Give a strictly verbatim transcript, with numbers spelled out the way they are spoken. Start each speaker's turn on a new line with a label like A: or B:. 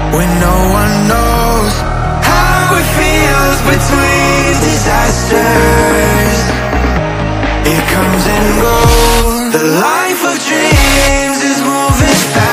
A: when no one knows how it feels between disasters. It comes and goes. The life of dreams is moving fast.